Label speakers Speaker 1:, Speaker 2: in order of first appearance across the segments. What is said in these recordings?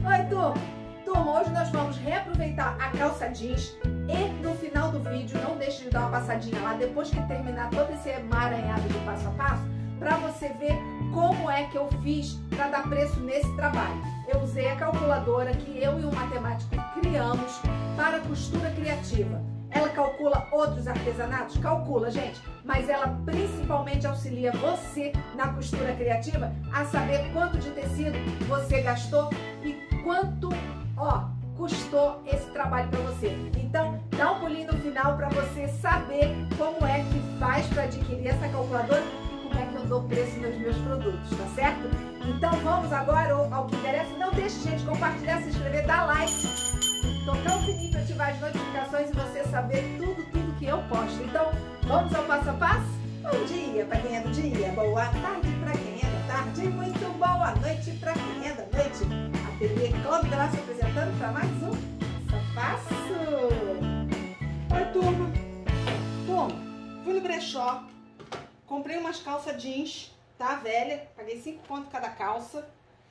Speaker 1: Oi, turma! Turma, hoje nós vamos reaproveitar a calça jeans e no final do vídeo, não deixe de dar uma passadinha lá, depois que terminar todo esse emaranhado de passo a passo, para você ver como é que eu fiz para dar preço nesse trabalho. Eu usei a calculadora que eu e o matemático criamos para costura criativa. Ela calcula outros artesanatos? Calcula, gente, mas ela principalmente auxilia você na costura criativa a saber quanto de tecido você gastou e quanto, custou esse trabalho para você. Então, dá um pulinho no final para você saber como é que faz para adquirir essa calculadora e como é que eu dou preço nos meus produtos, tá certo? Então, vamos agora ao que interessa. Não deixe, gente, compartilhar, se inscrever, dar like, tocar o sininho para ativar as notificações e você saber tudo que eu posto. Então, vamos ao passo a passo? Bom dia para quem é do dia, boa tarde para quem é da tarde, muito boa noite para quem é da noite. Ateliê Cláudia Graça apresentando para mais um Passo a Passo. Oi, turma. Turma, fui no brechó, comprei umas calças jeans, tá, velha, paguei 5 conto cada calça.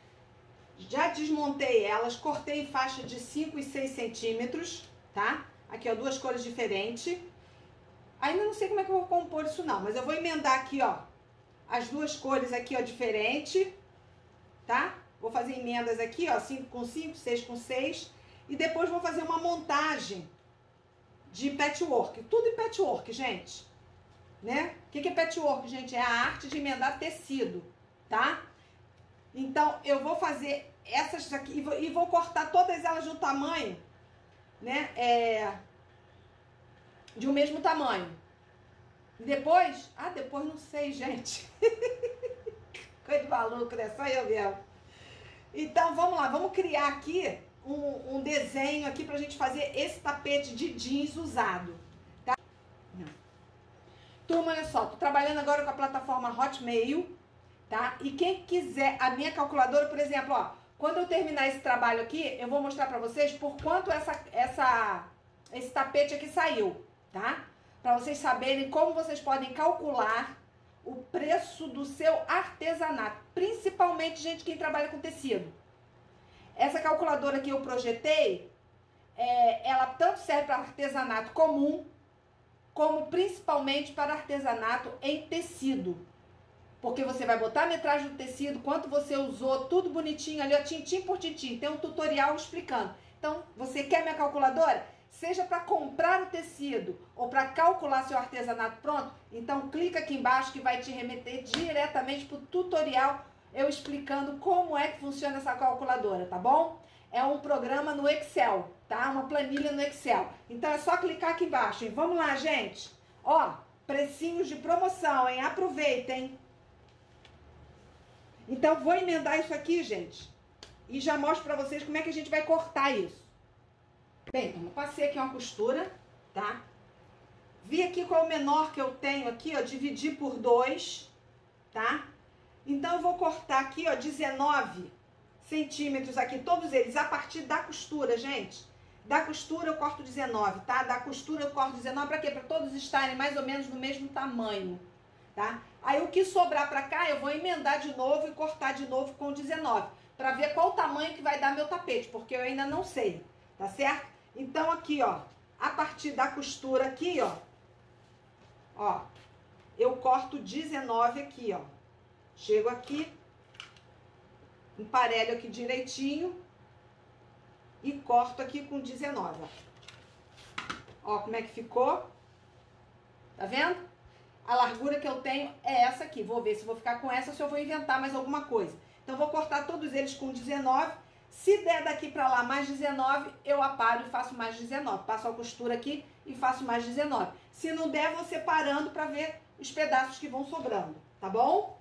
Speaker 1: Já desmontei elas, cortei em faixa de 5 e 6 centímetros, tá? Aqui, ó, duas cores diferentes. Ainda não sei como é que eu vou compor isso não, mas eu vou emendar aqui, ó, as duas cores aqui, ó, diferente, tá? Vou fazer emendas aqui, ó, 5 com 5, 6 com 6. E depois vou fazer uma montagem de patchwork. Tudo em patchwork, gente, né? O que é patchwork, gente? É a arte de emendar tecido, tá? Então, eu vou fazer essas aqui e vou cortar todas elas no tamanho, né, de um mesmo tamanho. E depois, depois não sei, gente. Coisa de maluco, né? Só eu mesmo. Então, vamos lá, vamos criar aqui um desenho aqui pra gente fazer esse tapete de jeans usado, tá? Não. Turma, olha só, tô trabalhando agora com a plataforma Hotmail, tá? E quem quiser a minha calculadora, por exemplo, ó, quando eu terminar esse trabalho aqui, eu vou mostrar pra vocês por quanto esse tapete aqui saiu, tá? Pra vocês saberem como vocês podem calcular o preço do seu artesanato, principalmente, gente, quem trabalha com tecido. Essa calculadora que eu projetei, ela tanto serve para artesanato comum, como principalmente para artesanato em tecido. Porque você vai botar a metragem do tecido, quanto você usou, tudo bonitinho ali, ó, tintim por tintim. Tem um tutorial explicando. Então, você quer minha calculadora? Seja para comprar o tecido ou para calcular seu artesanato pronto, então clica aqui embaixo que vai te remeter diretamente para o tutorial, eu explicando como é que funciona essa calculadora, tá bom? É um programa no Excel, tá? Uma planilha no Excel. Então, é só clicar aqui embaixo, hein? Vamos lá, gente. Ó, precinhos de promoção, hein? Aproveitem. Então, vou emendar isso aqui, gente, e já mostro pra vocês como é que a gente vai cortar isso. Bem, então, passei aqui uma costura, tá? Vi aqui qual é o menor que eu tenho aqui, ó, dividi por 2, tá? Então, eu vou cortar aqui, ó, 19 centímetros aqui, todos eles, a partir da costura, gente. Da costura eu corto 19, tá? Da costura eu corto 19, pra quê? Pra todos estarem mais ou menos no mesmo tamanho, tá? Aí o que sobrar pra cá, eu vou emendar de novo e cortar de novo com 19, pra ver qual o tamanho que vai dar meu tapete, porque eu ainda não sei, tá certo? Então aqui, ó, a partir da costura aqui, ó, eu corto 19 aqui, ó. Chego aqui, emparelho aqui direitinho e corto aqui com 19, ó, como é que ficou, tá vendo? A largura que eu tenho é essa aqui. Vou ver se vou ficar com essa ou se eu vou inventar mais alguma coisa. Então, vou cortar todos eles com 19. Se der daqui pra lá mais 19, eu aparo e faço mais 19. Passo a costura aqui e faço mais 19. Se não der, vou separando pra ver os pedaços que vão sobrando, tá bom?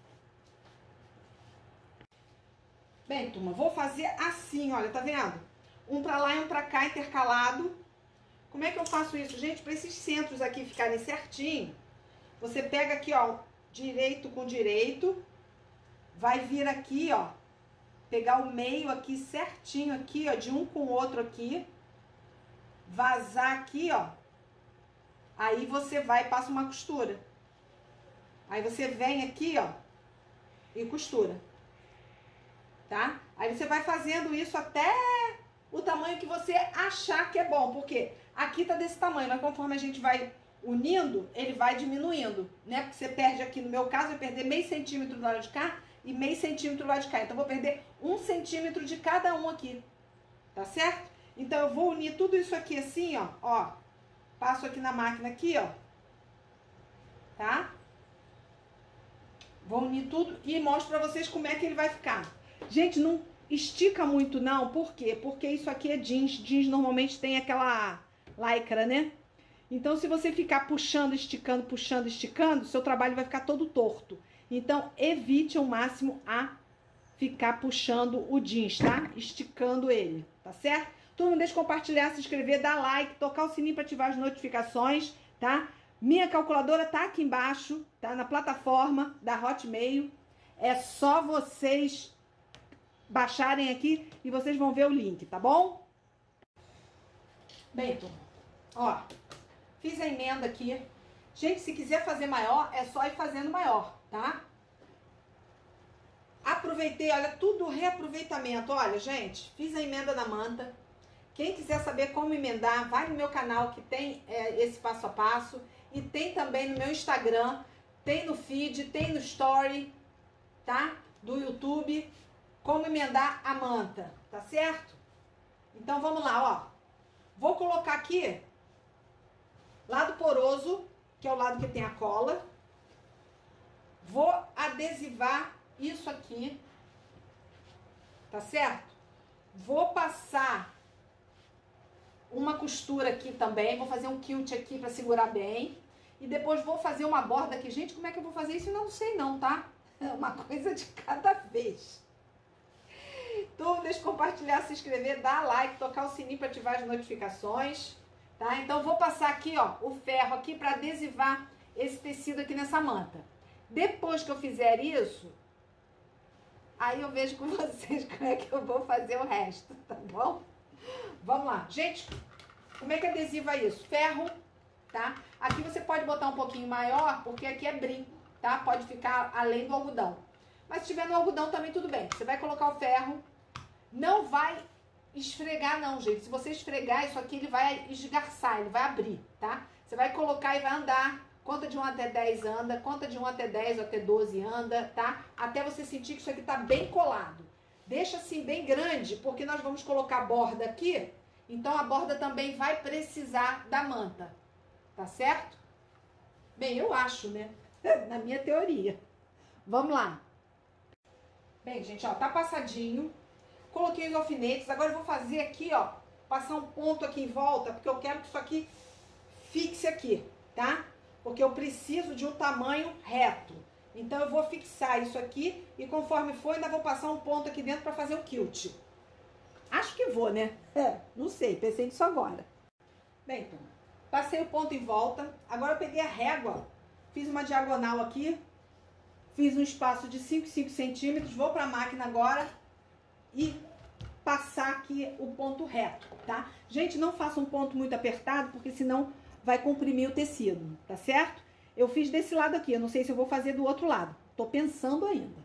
Speaker 1: Bem, turma, vou fazer assim, olha, tá vendo? Um pra lá e um pra cá intercalado. Como é que eu faço isso, gente? Pra esses centros aqui ficarem certinho, você pega aqui, ó, direito com direito, vai vir aqui, ó, pegar o meio aqui certinho aqui, ó, de um com o outro aqui, vazar aqui, ó, aí você vai e passa uma costura. Aí você vem aqui, ó, e costura. tá? Aí você vai fazendo isso até o tamanho que você achar que é bom, porque aqui tá desse tamanho, mas conforme a gente vai unindo, ele vai diminuindo, né? Porque você perde aqui, no meu caso, eu vou perder meio centímetro do lado de cá e meio centímetro do lado de cá. Então, eu vou perder 1 centímetro de cada um aqui, tá certo? Então, eu vou unir tudo isso aqui assim, ó. Passo aqui na máquina aqui, ó. Tá? Vou unir tudo e mostro pra vocês como é que ele vai ficar. Gente, não estica muito não, por quê? Porque isso aqui é jeans. Jeans normalmente tem aquela lycra, né? Então, se você ficar puxando, esticando, seu trabalho vai ficar todo torto. Então, evite ao máximo a ficar puxando o jeans, tá? Esticando ele, tá certo? Turma, deixa eu compartilhar, se inscrever, dar like, tocar o sininho para ativar as notificações, tá? Minha calculadora tá aqui embaixo, tá? Na plataforma da Hotmail. É só vocês baixarem aqui e vocês vão ver o link, tá bom? Bem, turma, ó, fiz a emenda aqui. Gente, se quiser fazer maior, é só ir fazendo maior, tá? Aproveitei, olha, tudo reaproveitamento. Olha, gente, fiz a emenda da manta. Quem quiser saber como emendar, vai no meu canal que tem esse passo a passo. E tem também no meu Instagram, tem no feed, tem no story, tá? Do YouTube, como emendar a manta, tá certo? Então vamos lá, ó. Vou colocar aqui, lado poroso, que é o lado que tem a cola. Vou adesivar isso aqui, tá certo? Vou passar uma costura aqui também, vou fazer um quilt aqui pra segurar bem. E depois vou fazer uma borda aqui. Gente, como é que eu vou fazer isso? Eu não sei não, tá? É uma coisa de cada vez. Então, deixa eu compartilhar, se inscrever, dar like, tocar o sininho para ativar as notificações, tá? Então, vou passar aqui, ó, o ferro aqui para adesivar esse tecido aqui nessa manta. Depois que eu fizer isso, aí eu vejo com vocês como é que eu vou fazer o resto, tá bom? Vamos lá. Gente, como é que adesiva isso? Ferro, tá? Aqui você pode botar um pouquinho maior, porque aqui é brim, tá? Pode ficar além do algodão. Mas se tiver no algodão também tudo bem. Você vai colocar o ferro, não vai esfregar não, gente. Se você esfregar isso aqui, ele vai esgarçar, ele vai abrir, tá? Você vai colocar e vai andar. Conta de 1 até 10 anda, conta de 1 até 10 ou até 12 anda, tá? Até você sentir que isso aqui tá bem colado. Deixa assim bem grande, porque nós vamos colocar a borda aqui, então a borda também vai precisar da manta, tá certo? Bem, eu acho, né? Na minha teoria. Vamos lá. Bem, gente, ó, tá passadinho. Coloquei os alfinetes, agora eu vou fazer aqui, ó, passar um ponto aqui em volta, porque eu quero que isso aqui fixe aqui, tá? Porque eu preciso de um tamanho reto. Então, eu vou fixar isso aqui e conforme for, ainda vou passar um ponto aqui dentro para fazer o quilt. Acho que vou, né? Não sei, pensei nisso agora. Bem, então, passei o ponto em volta. Agora eu peguei a régua, fiz uma diagonal aqui, fiz um espaço de 5 centímetros, vou para a máquina agora e passar aqui o ponto reto, tá? Gente, não faça um ponto muito apertado, porque senão vai comprimir o tecido, tá certo? Eu fiz desse lado aqui, eu não sei se eu vou fazer do outro lado. Tô pensando ainda.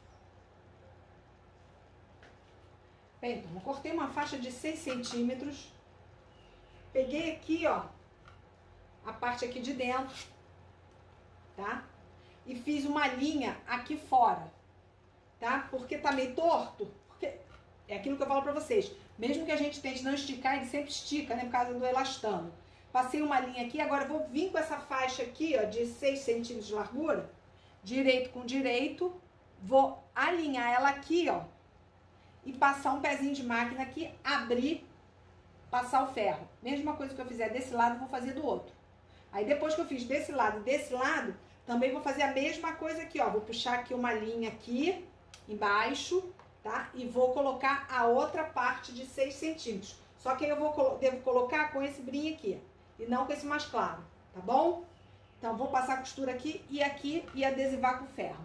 Speaker 1: Bem, então, eu cortei uma faixa de 6 centímetros. Peguei aqui, ó, a parte aqui de dentro, tá? E fiz uma linha aqui fora, tá? Porque tá meio torto, porque é aquilo que eu falo pra vocês. Mesmo que a gente tente não esticar, ele sempre estica, né? Por causa do elastano. Passei uma linha aqui, agora eu vou vir com essa faixa aqui, ó, de 6 centímetros de largura, direito com direito, vou alinhar ela aqui, ó, e passar um pezinho de máquina aqui, abrir, passar o ferro. Mesma coisa que eu fizer desse lado, vou fazer do outro. Aí depois que eu fiz desse lado e desse lado, também vou fazer a mesma coisa aqui, ó, vou puxar aqui uma linha aqui, embaixo, tá? E vou colocar a outra parte de 6 centímetros. Só que aí eu devo colocar com esse brim aqui. E não com esse mais claro, tá bom? Então, vou passar a costura aqui e adesivar com ferro.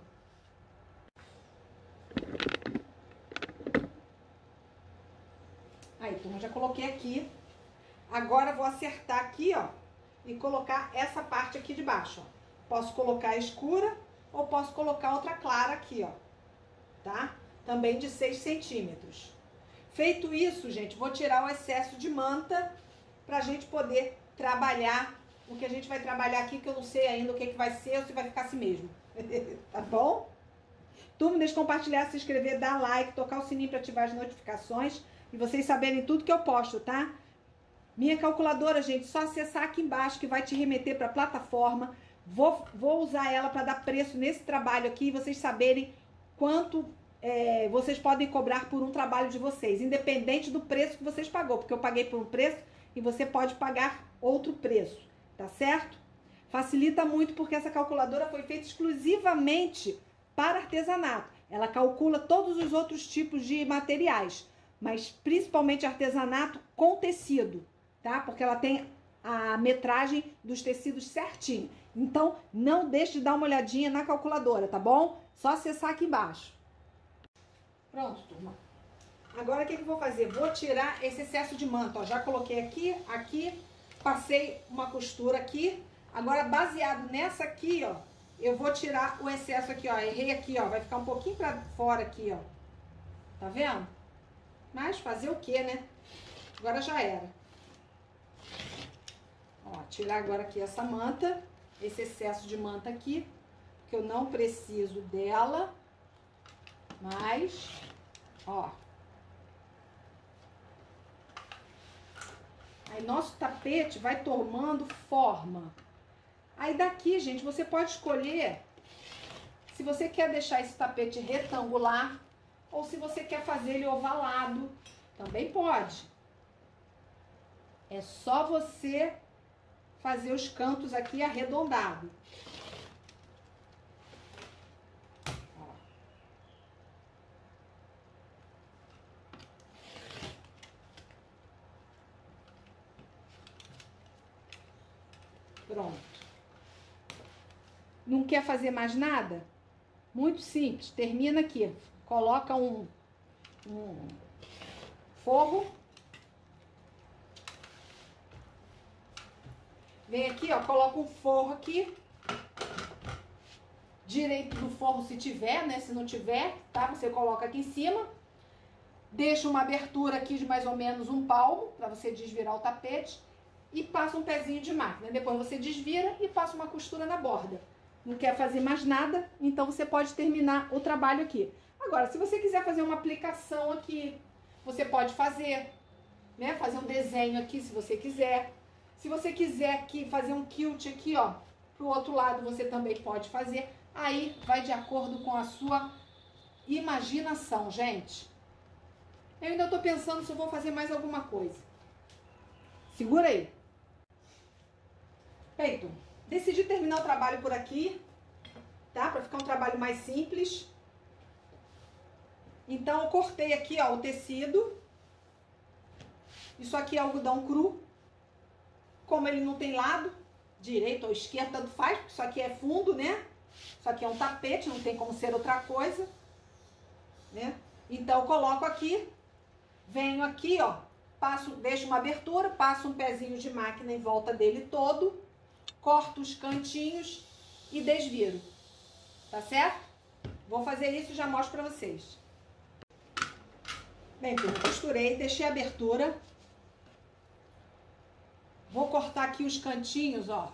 Speaker 1: Aí, turma, já coloquei aqui. Agora, vou acertar aqui, ó, e colocar essa parte aqui de baixo, ó. Posso colocar a escura ou posso colocar outra clara aqui, ó, tá? também de 6 centímetros. Feito isso, gente, vou tirar o excesso de manta pra gente poder trabalhar o que a gente vai trabalhar aqui, que eu não sei ainda o que vai ser, ou se vai ficar assim mesmo. Tá bom? Turma, deixa eu compartilhar, se inscrever, dar like, tocar o sininho para ativar as notificações e vocês saberem tudo que eu posto, tá? Minha calculadora, gente, só acessar aqui embaixo que vai te remeter para a plataforma. Vou usar ela para dar preço nesse trabalho aqui e vocês saberem quanto vocês podem cobrar por um trabalho de vocês, independente do preço que vocês pagou, porque eu paguei por um preço e você pode pagar outro preço, tá certo? Facilita muito porque essa calculadora foi feita exclusivamente para artesanato. Ela calcula todos os outros tipos de materiais, mas principalmente artesanato com tecido, tá? Porque ela tem a metragem dos tecidos certinho. Então, não deixe de dar uma olhadinha na calculadora, tá bom? Só acessar aqui embaixo. Pronto, turma. Agora, o que eu vou fazer? Vou tirar esse excesso de manta, ó. Já coloquei aqui, passei uma costura aqui. Agora, baseado nessa aqui, ó, eu vou tirar o excesso aqui, ó. Errei aqui, ó. Vai ficar um pouquinho pra fora aqui, ó. Tá vendo? Mas fazer o quê, né? Agora já era. Ó, tirar agora aqui essa manta, esse excesso de manta aqui, que eu não preciso dela. Mas, ó. Aí nosso tapete vai tomando forma. Aí daqui, gente, você pode escolher se você quer deixar esse tapete retangular ou se você quer fazer ele ovalado. Também pode. É só você fazer os cantos aqui arredondados. Pronto. Não quer fazer mais nada? Muito simples. Termina aqui. Coloca um forro. Vem aqui, ó. Coloca um forro aqui. Direito do forro se tiver, né? Se não tiver, tá? Você coloca aqui em cima. Deixa uma abertura aqui de mais ou menos um palmo para você desvirar o tapete. E passa um pezinho de máquina. Depois você desvira e passa uma costura na borda. Não quer fazer mais nada, então você pode terminar o trabalho aqui. Agora, se você quiser fazer uma aplicação aqui, você pode fazer, né? Fazer um desenho aqui, se você quiser. Se você quiser aqui fazer um quilt aqui, ó, pro outro lado, você também pode fazer. Aí vai de acordo com a sua imaginação, gente. Eu ainda tô pensando se eu vou fazer mais alguma coisa. Segura aí. Feito. Decidi terminar o trabalho por aqui, tá? Pra ficar um trabalho mais simples. Então, eu cortei aqui, ó, o tecido. Isso aqui é algodão cru. Como ele não tem lado, direito ou esquerdo, tanto faz, porque isso aqui é fundo, né? Isso aqui é um tapete, não tem como ser outra coisa, né? Então, eu coloco aqui, venho aqui, ó, deixo uma abertura, passo um pezinho de máquina em volta dele todo, corto os cantinhos e desviro, tá certo? Vou fazer isso e já mostro pra vocês. Bem, eu costurei, deixei a abertura. Vou cortar aqui os cantinhos, ó,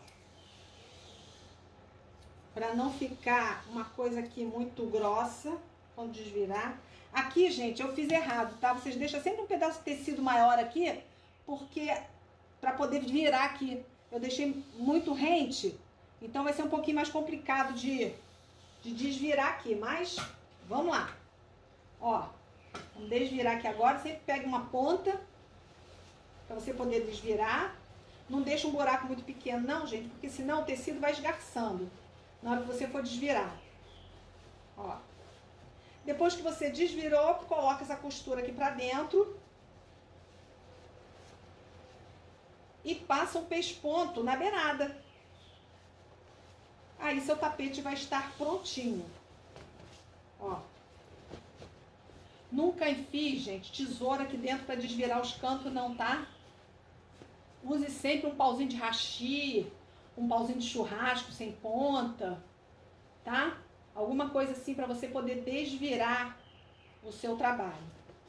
Speaker 1: pra não ficar uma coisa aqui muito grossa quando desvirar. Aqui, gente, eu fiz errado, tá? Vocês deixam sempre um pedaço de tecido maior aqui, porque pra poder virar aqui. Eu deixei muito rente, então vai ser um pouquinho mais complicado de desvirar aqui, mas vamos lá. Ó, vamos desvirar aqui agora, sempre pega uma ponta pra você poder desvirar. Não deixa um buraco muito pequeno não, gente, porque senão o tecido vai esgarçando na hora que você for desvirar. Ó. Depois que você desvirou, coloca essa costura aqui pra dentro. E passa um pesponto na beirada. Aí seu tapete vai estar prontinho. Ó. Nunca enfie, gente, tesoura aqui dentro para desvirar os cantos, não, tá? Use sempre um pauzinho de hashi, um pauzinho de churrasco sem ponta, tá? Alguma coisa assim para você poder desvirar o seu trabalho.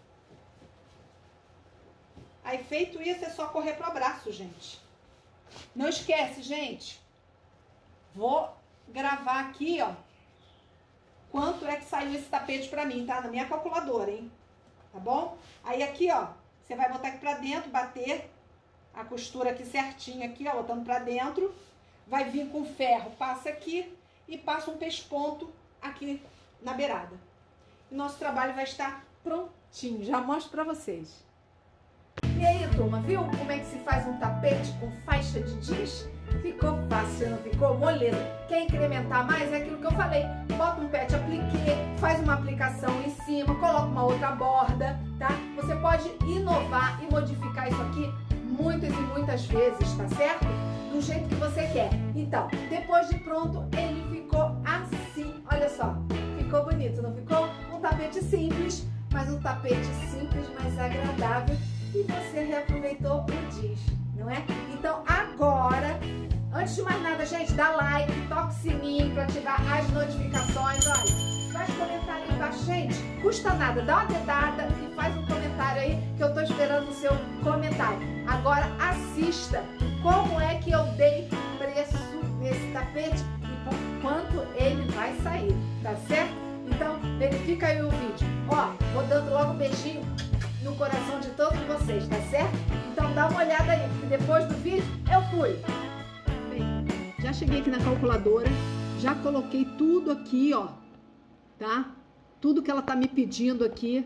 Speaker 1: Aí, feito isso, é só correr pro abraço, gente. Não esquece, gente. Vou gravar aqui, ó, quanto é que saiu esse tapete pra mim, tá? Na minha calculadora, hein? Tá bom? Aí aqui, ó, você vai botar aqui pra dentro, bater a costura aqui certinha aqui, ó, botando pra dentro. Vai vir com ferro, passa aqui e passa um pesponto aqui na beirada. E nosso trabalho vai estar prontinho. Já mostro pra vocês. E aí, turma, viu como é que se faz um tapete com faixa de jeans? Ficou fácil, não ficou? Moleza. Quer incrementar mais? É aquilo que eu falei. Bota um pet appliqué, faz uma aplicação em cima, coloca uma outra borda, tá? Você pode inovar e modificar isso aqui muitas e muitas vezes, tá certo? Do jeito que você quer. Então, depois de pronto, ele ficou assim. Olha só, ficou bonito, não ficou? Um tapete simples, mas um tapete simples, mas agradável. E você reaproveitou o jeans, não é? Então agora, antes de mais nada, gente, dá like, toca o sininho para ativar as notificações. Olha, faz comentário aí embaixo, gente, custa nada, dá uma dedada e faz um comentário aí que eu tô esperando o seu comentário. Agora assista como é que eu dei preço nesse tapete e por quanto ele vai sair, tá certo? Então verifica aí o vídeo. Ó, vou dando logo um beijinho no coração de todos vocês, tá certo? Então dá uma olhada aí, que depois do vídeo eu fui. Bem, já cheguei aqui na calculadora, já coloquei tudo aqui, ó, tá? Tudo que ela tá me pedindo aqui.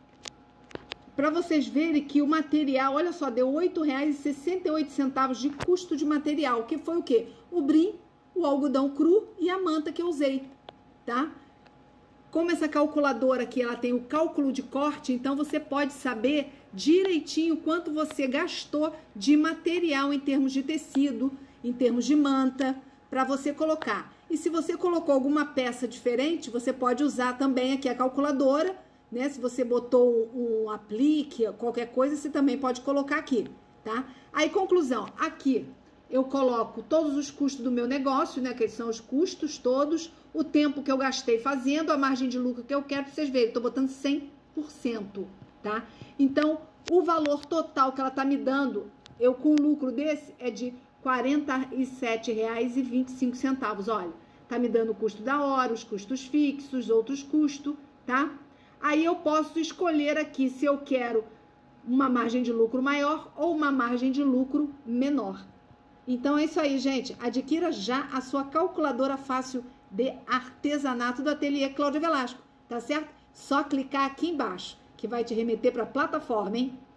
Speaker 1: Pra vocês verem que o material, olha só, deu R$ 8,68 de custo de material, que foi o quê? O brim, o algodão cru e a manta que eu usei, tá? Como essa calculadora aqui, ela tem o cálculo de corte, então você pode saber direitinho quanto você gastou de material em termos de tecido, em termos de manta, para você colocar. E se você colocou alguma peça diferente, você pode usar também aqui a calculadora, né? Se você botou um aplique, qualquer coisa, você também pode colocar aqui, tá? Aí, conclusão, aqui eu coloco todos os custos do meu negócio, né? Que são os custos todos, o tempo que eu gastei fazendo, a margem de lucro que eu quero, pra vocês verem, eu tô botando 100%, tá? Então, o valor total que ela tá me dando, eu com lucro desse, é de R$ 47,25, olha. Tá me dando o custo da hora, os custos fixos, outros custos, tá? Aí eu posso escolher aqui se eu quero uma margem de lucro maior ou uma margem de lucro menor. Então é isso aí, gente. Adquira já a sua calculadora fácil de artesanato do Ateliê Cláudia Velasco, tá certo? Só clicar aqui embaixo, que vai te remeter para a plataforma, hein?